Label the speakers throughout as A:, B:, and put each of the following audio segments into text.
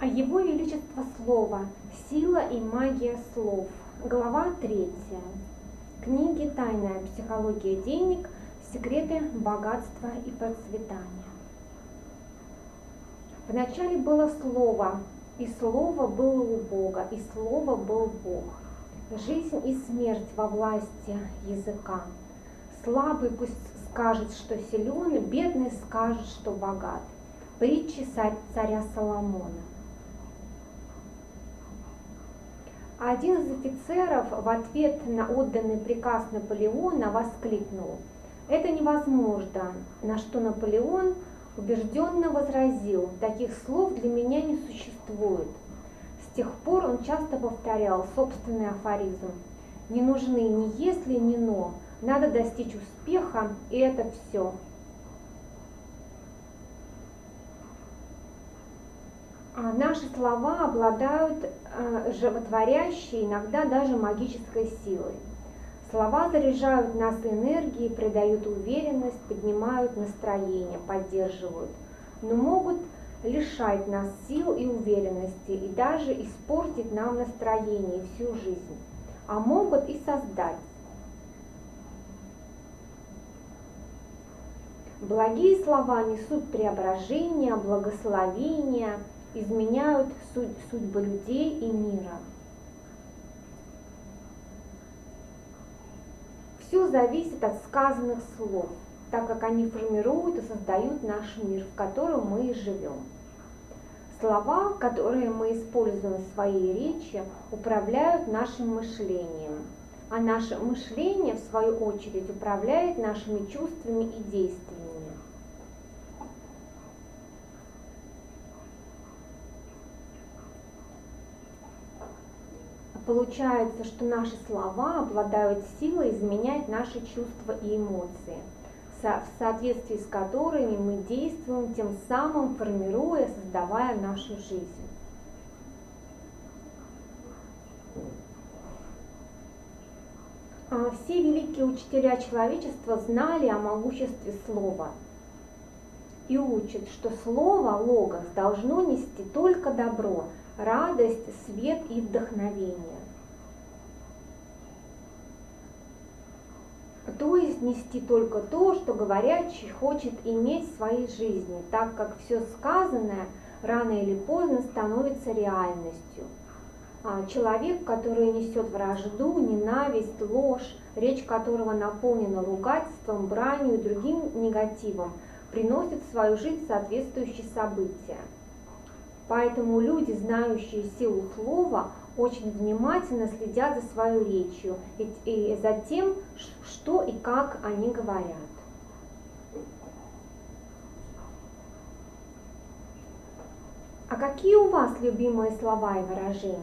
A: Его Величество Слово. Сила и магия слов. Глава 3. Книги «Тайная психология денег. Секреты богатства и процветания». Вначале было Слово, и Слово было у Бога, и Слово был Бог. Жизнь и смерть во власти языка. Слабый пусть скажет, что силен, бедный скажет, что богат. Притчи царя Соломона. Один из офицеров в ответ на отданный приказ Наполеона воскликнул: «Это невозможно», на что Наполеон убежденно возразил: «Таких слов для меня не существует». С тех пор он часто повторял собственный афоризм: «Не нужны ни если, ни но, надо достичь успеха, и это все». Наши слова обладают животворящей, иногда даже магической силой. Слова заряжают нас энергией, придают уверенность, поднимают настроение, поддерживают, но могут лишать нас сил и уверенности и даже испортить нам настроение всю жизнь, а могут и создать. Благие слова несут преображение, благословение, изменяют судьбы людей и мира. Все зависит от сказанных слов, так как они формируют и создают наш мир, в котором мы и живем. Слова, которые мы используем в своей речи, управляют нашим мышлением, а наше мышление, в свою очередь, управляет нашими чувствами и действиями. Получается, что наши слова обладают силой изменять наши чувства и эмоции, в соответствии с которыми мы действуем, тем самым формируя, создавая нашу жизнь. Все великие учителя человечества знали о могуществе слова и учат, что слово, логос, должно нести только добро, радость, свет и вдохновение. То есть нести только то, что говорящий хочет иметь в своей жизни, так как все сказанное рано или поздно становится реальностью. Человек, который несет вражду, ненависть, ложь, речь которого наполнена ругательством, бранью и другим негативом, приносит в свою жизнь соответствующие события. Поэтому люди, знающие силу слова, очень внимательно следят за своей речью и за тем, что и как они говорят. А какие у вас любимые слова и выражения?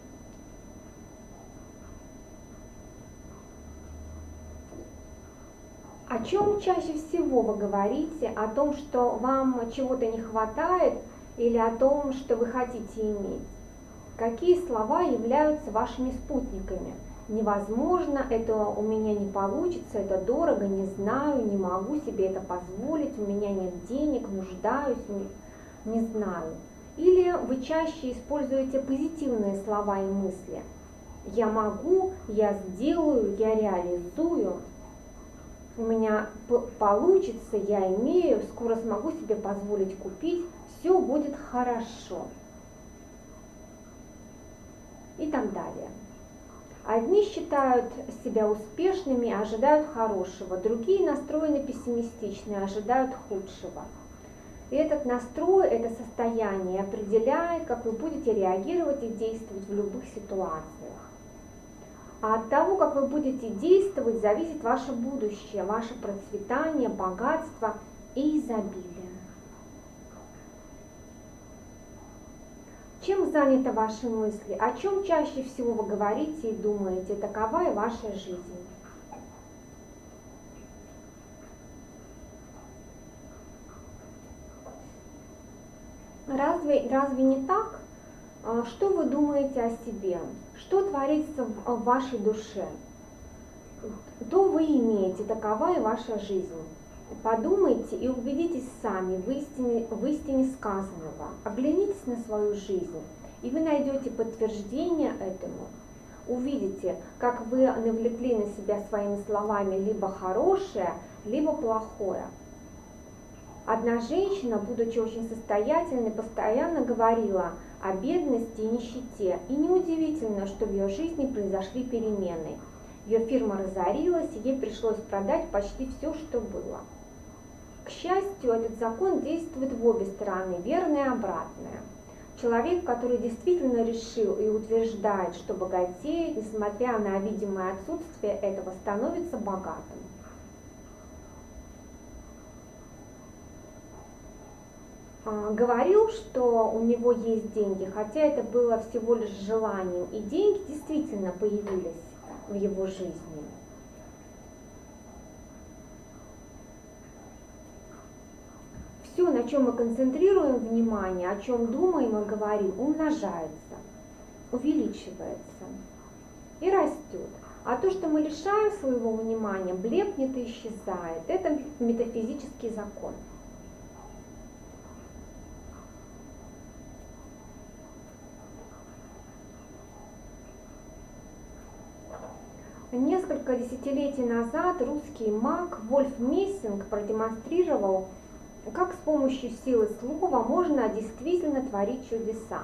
A: О чем чаще всего вы говорите? О том, что вам чего-то не хватает, или о том, что вы хотите иметь? Какие слова являются вашими спутниками? Невозможно, это у меня не получится, это дорого, не знаю, не могу себе это позволить, у меня нет денег, нуждаюсь, не знаю. Или вы чаще используете позитивные слова и мысли? Я могу, я сделаю, я реализую, у меня получится, я имею, скоро смогу себе позволить купить, все будет хорошо. И так далее. Одни считают себя успешными и ожидают хорошего, другие настроены пессимистично и ожидают худшего. И этот настрой, это состояние определяет, как вы будете реагировать и действовать в любых ситуациях. А от того, как вы будете действовать, зависит ваше будущее, ваше процветание, богатство и изобилие. Чем заняты ваши мысли? О чем чаще всего вы говорите и думаете? Такова и ваша жизнь. Разве не так? Что вы думаете о себе? Что творится в вашей душе? То вы имеете, такова и ваша жизнь. Подумайте и убедитесь сами в истине сказанного. Оглянитесь на свою жизнь, и вы найдете подтверждение этому. Увидите, как вы навлекли на себя своими словами либо хорошее, либо плохое. Одна женщина, будучи очень состоятельной, постоянно говорила о бедности и нищете, и неудивительно, что в ее жизни произошли перемены. Ее фирма разорилась, и ей пришлось продать почти все, что было. К счастью, этот закон действует в обе стороны, верное и обратное. Человек, который действительно решил и утверждает, что богатеет, несмотря на видимое отсутствие этого, становится богатым. Говорил, что у него есть деньги, хотя это было всего лишь желанием, и деньги действительно появились в его жизни. Все, на чем мы концентрируем внимание, о чем думаем и говорим, умножается, увеличивается и растет. А то, что мы лишаем своего внимания, блекнет и исчезает. Это метафизический закон. Несколько десятилетий назад русский маг Вольф Мессинг продемонстрировал, как с помощью силы слова можно действительно творить чудеса.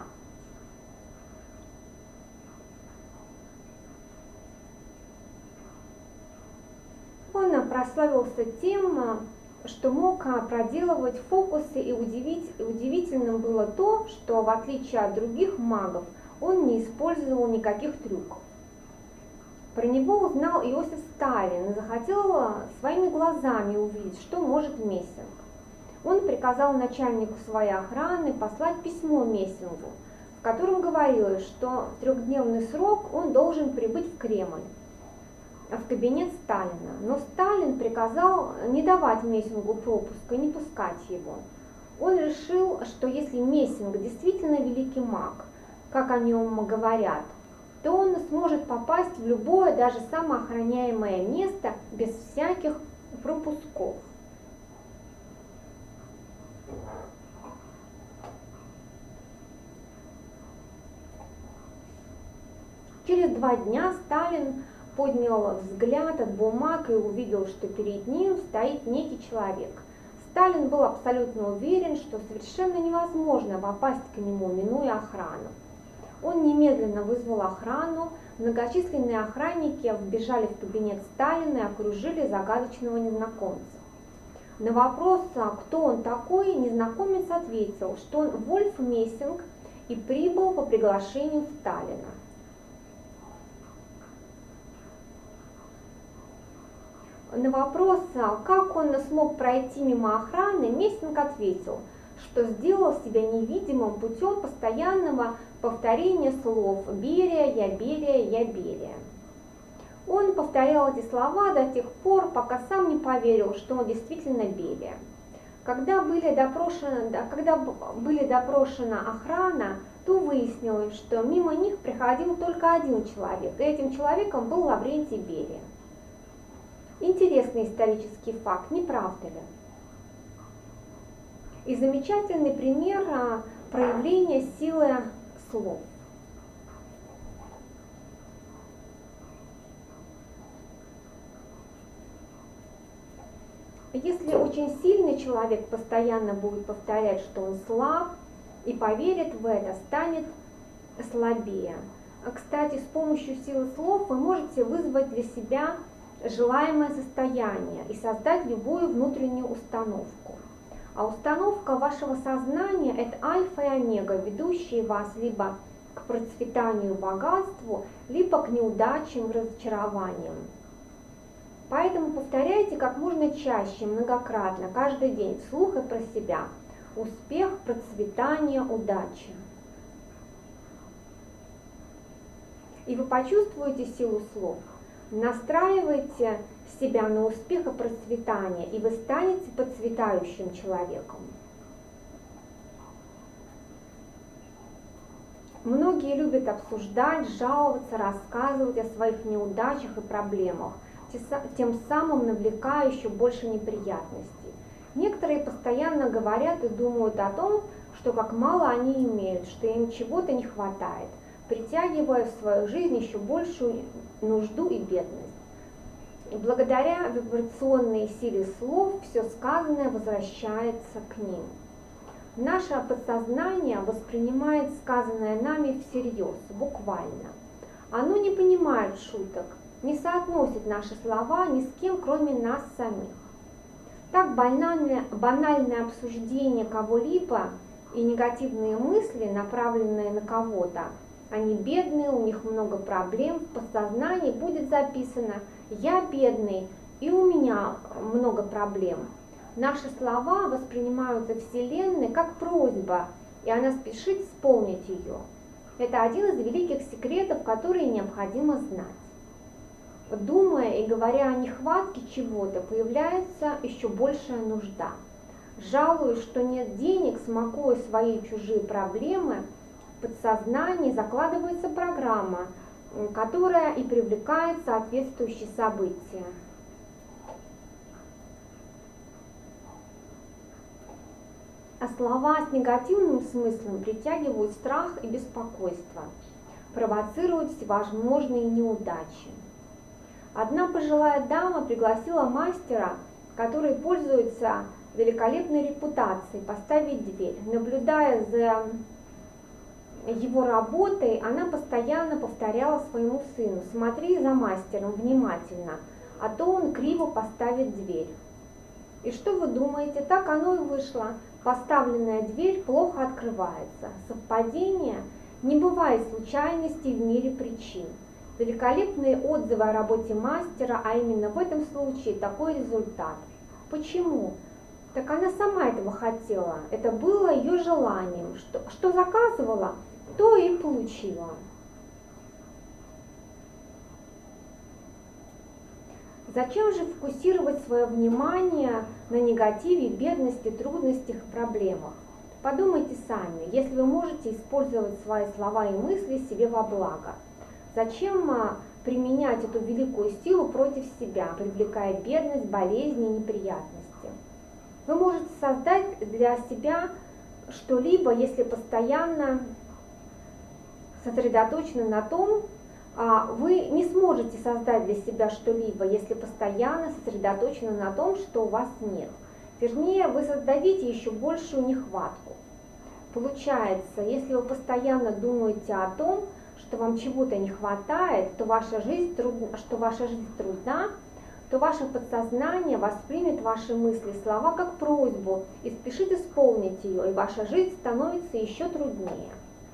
A: Он прославился тем, что мог проделывать фокусы, и удивительным было то, что в отличие от других магов, он не использовал никаких трюков. Про него узнал Иосиф Сталин и захотел своими глазами увидеть, что может Мессинг. Он приказал начальнику своей охраны послать письмо Мессингу, в котором говорилось, что в 3-дневный срок он должен прибыть в Кремль, в кабинет Сталина. Но Сталин приказал не давать Мессингу пропуска, не пускать его. Он решил, что если Мессинг действительно великий маг, как о нем говорят, то он сможет попасть в любое, даже самое охраняемое место без всяких пропусков. Через 2 дня Сталин поднял взгляд от бумаг и увидел, что перед ним стоит некий человек. Сталин был абсолютно уверен, что совершенно невозможно попасть к нему, минуя охрану. Он немедленно вызвал охрану, многочисленные охранники вбежали в кабинет Сталина и окружили загадочного незнакомца. На вопрос, кто он такой, незнакомец ответил, что он Вольф Мессинг и прибыл по приглашению Сталина. На вопрос, как он смог пройти мимо охраны, Мессинг ответил, что сделал себя невидимым путем постоянного повторения слов «Берия, я Берия, я Берия». Он повторял эти слова до тех пор, пока сам не поверил, что он действительно Берия. Когда были допрошена охрана, то выяснилось, что мимо них приходил только один человек, и этим человеком был Лаврентий Берия. Интересный исторический факт, не правда ли? И замечательный пример проявления силы слов. Если очень сильный человек постоянно будет повторять, что он слаб, и поверит в это, станет слабее. Кстати, с помощью силы слов вы можете вызвать для себя желаемое состояние и создать любую внутреннюю установку. А установка вашего сознания – это альфа и омега, ведущие вас либо к процветанию и богатству, либо к неудачам и разочарованиям. Поэтому повторяйте как можно чаще, многократно, каждый день, вслух и про себя. Успех, процветание, удача. И вы почувствуете силу слов. Настраивайте себя на успех и процветание, и вы станете процветающим человеком. Многие любят обсуждать, жаловаться, рассказывать о своих неудачах и проблемах. тем самым навлекая еще больше неприятностей. Некоторые постоянно говорят и думают о том, что как мало они имеют, что им чего-то не хватает, притягивая в свою жизнь еще большую нужду и бедность. И благодаря вибрационной силе слов все сказанное возвращается к ним. Наше подсознание воспринимает сказанное нами всерьез, буквально. Оно не понимает шуток, не соотносит наши слова ни с кем, кроме нас самих. Так банальное обсуждение кого-либо и негативные мысли, направленные на кого-то, они бедные, у них много проблем, в подсознании будет записано «я бедный, и у меня много проблем». Наши слова воспринимаются Вселенной как просьба, и она спешит исполнить ее. Это один из великих секретов, которые необходимо знать. Думая и говоря о нехватке чего-то, появляется еще большая нужда. Жалуясь, что нет денег, смакуя свои и чужие проблемы, в подсознании закладывается программа, которая и привлекает соответствующие события. А слова с негативным смыслом притягивают страх и беспокойство, провоцируют всевозможные неудачи. Одна пожилая дама пригласила мастера, который пользуется великолепной репутацией, поставить дверь. Наблюдая за его работой, она постоянно повторяла своему сыну: «Смотри за мастером внимательно, а то он криво поставит дверь». И что вы думаете? Так оно и вышло. Поставленная дверь плохо открывается. Совпадение? Не бывает случайностей в мире причин. Великолепные отзывы о работе мастера, а именно в этом случае такой результат. Почему? Так она сама этого хотела. Это было ее желанием. Что заказывала, то и получила. Зачем же фокусировать свое внимание на негативе, бедности, трудностях и проблемах? Подумайте сами, если вы можете использовать свои слова и мысли себе во благо. Зачем применять эту великую силу против себя, привлекая бедность, болезни и неприятности? Вы можете создать для себя что-либо, если постоянно сосредоточены на том, вы не сможете создать для себя что-либо, если постоянно сосредоточены на том, что у вас нет. Вернее, вы создадите еще большую нехватку. Получается, если вы постоянно думаете о том, что вам чего-то не хватает, что ваша жизнь трудна, то ваше подсознание воспримет ваши мысли и слова как просьбу и спешит исполнить ее, и ваша жизнь становится еще труднее.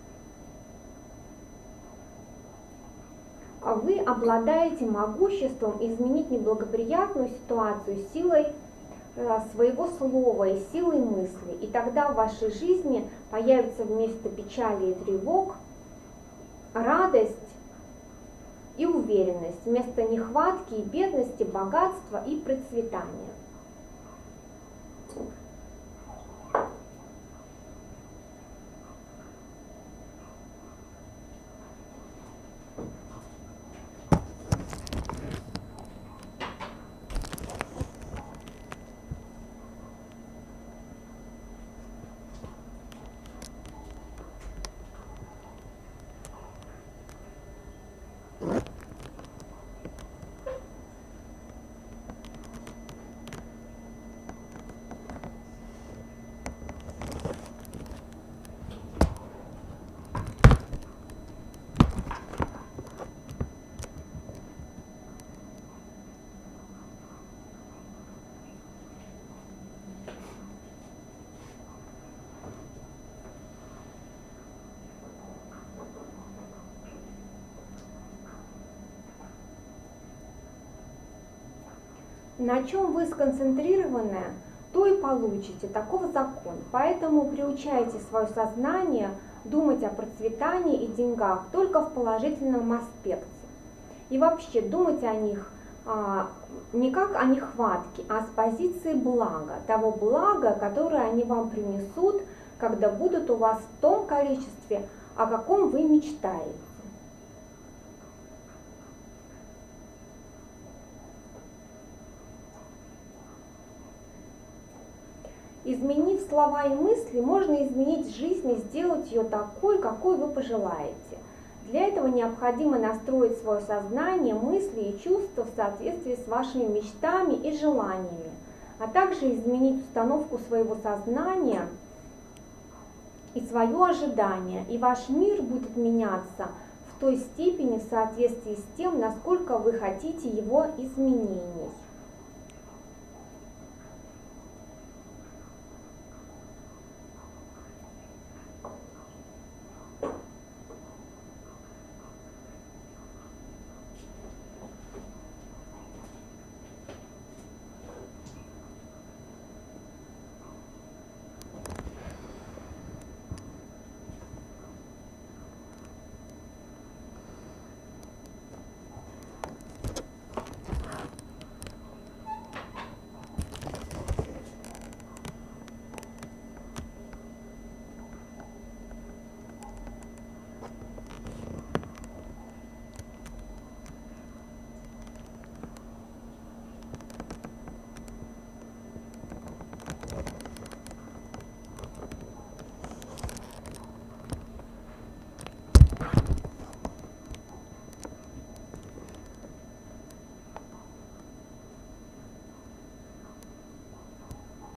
A: Вы обладаете могуществом изменить неблагоприятную ситуацию силой своего слова и силой мысли. И тогда в вашей жизни появится вместо печали и тревог радость и уверенность, вместо нехватки и бедности богатство и процветание. На чем вы сконцентрированы, то и получите. Таков закон. Поэтому приучайте свое сознание думать о процветании и деньгах только в положительном аспекте. И вообще думать о них не как о нехватке, а с позиции блага, того блага, которое они вам принесут, когда будут у вас в том количестве, о каком вы мечтаете. Изменив слова и мысли, можно изменить жизнь и сделать ее такой, какой вы пожелаете. Для этого необходимо настроить свое сознание, мысли и чувства в соответствии с вашими мечтами и желаниями, а также изменить установку своего сознания и свое ожидание, и ваш мир будет меняться в той степени в соответствии с тем, насколько вы хотите его изменений.